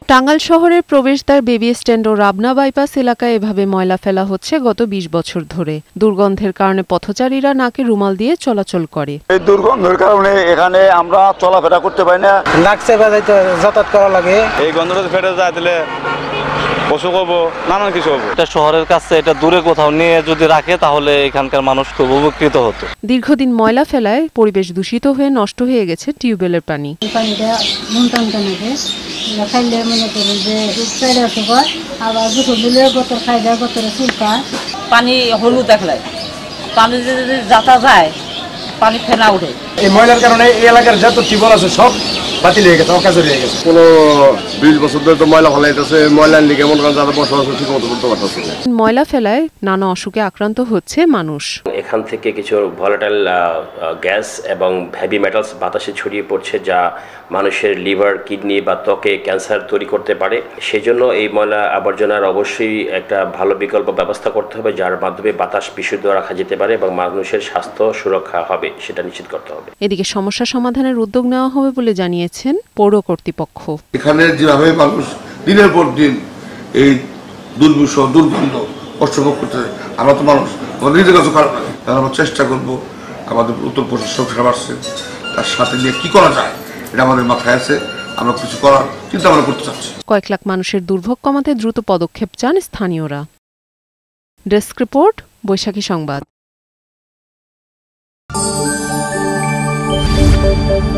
টাঙ্গাইল শহরের প্রবেশদ্বার baby stand ও রাবনা বাইপাস এলাকায় এভাবে ময়লা ফেলা হচ্ছে গত ২০ বছর ধরে। দুর্গন্ধের কারণে পথচারীরা নাকে রুমাল দিয়ে চলাচল করে। এই দুর্গন্ধের কারণে এখানে আমরা চলাফেরা করতে পারি না, নাকছে বাজাইতে যাতায়াত করা লাগে। এই গন্ধটা ফেটে যায় দিলে পশু হবো, নানান কিছু হবো। এটা শহরের কাছে এটা দূরে কোথাও নিয়ে যদি রাখে তাহলে এখানকার মানুষ খুব উপকৃত হতো। দীর্ঘদিন ময়লা ফেলায় পরিবেশ দূষিত হয়ে নষ্ট হয়ে গেছে টিউবওয়েলের পানি। পানিটা মুনটানটা নাকি খাইলে মনে করেন যে চাইলে হয়, আবার দুটো দিলে গোতর খাই যায়, গোতরে চুলকা পানি হলুদ দেখলাই পানি যদি যাতা যায় পানি ফেনা উঠে। এই ময়লার কারণে এই এলাকার যত টিউবওয়েল আছে সব বাতিল হয়ে গেছে, অকাজ হয়ে গেছে। 20 বছর ধরে তো ময়লা ফেলাইতেছে, ময়লার লিগে এমন কারণ যারা বসবাস ঠিক মতো করতে পারতেছে না। ময়লা ফেলায় নানা অসুখে আক্রান্ত হচ্ছে মানুষ। এখান থেকে কিছু ভলাটাইল গ্যাস এবং হেভি মেটালস বাতাসে ছড়িয়ে পড়ছে, যা মানুষের লিভার, কিডনি বা ত্বকে ক্যান্সার তৈরি করতে পারে। সেই জন্য এই ময়লা আবর্জনার অবশ্যই একটা ভালো বিকল্প ব্যবস্থা করতে হবে, যার মাধ্যমে বাতাস বিশুদ্ধ রাখা যেতে পারে এবং মানুষের স্বাস্থ্য সুরক্ষা হবে, সেটা নিশ্চিত করতে হবে। এদিকে সমস্যা সমাধানের উদ্যোগ নেওয়া হবে বলে জানিয়েছেন পৌর কর্তৃপক্ষ। এখানে যেভাবে মানুষ দিনের পর দিন এই দুর্বিষহ দুর্গন্ধ কষ্ট ভোগ করতে, আমরা তো মানুষ, আমাদের নিজের কাছে খারাপ লাগে। আমরা চেষ্টা করবো, আমাদের উত্তর প্রশাসন আসছে, তার সাথে নিয়ে কি করা যায় এটা আমাদের মাথায় আছে। আমরা কিছু করার চিন্তা আমরা করতে চাচ্ছি। কয়েক লাখ মানুষের দুর্ভোগ কমাতে দ্রুত পদক্ষেপ চান স্থানীয়রা। ডেস্ক রিপোর্ট, বৈশাখী সংবাদ।